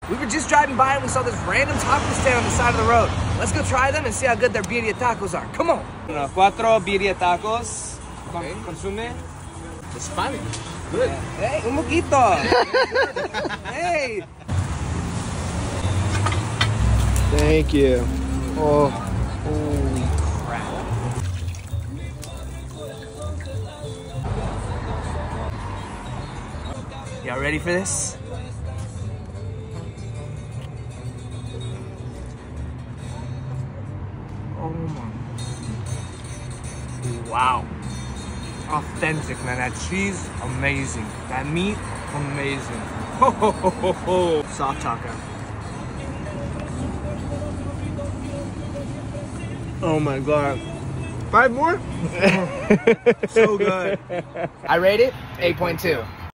We were just driving by and we saw this random taco stand on the side of the road. Let's go try them and see how good their birria tacos are. Come on. 4 birria tacos. Okay. Consume. It's Spanish. Good. Hey, un poquito. Hey. Thank you. Oh, holy crap. Y'all ready for this? Oh my. Wow. Authentic, man. That cheese, amazing. That meat, amazing. Ho, ho, ho, ho, ho. Soft taco. Oh my God. 5 more? So good. I rate it 8.2.